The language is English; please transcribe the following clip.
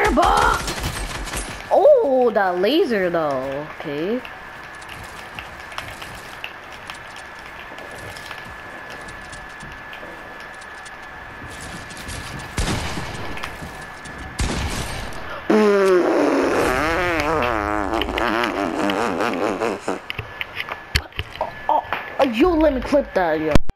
fireball! Oh, that laser though. Okay. Oh, you let me clip that, yo.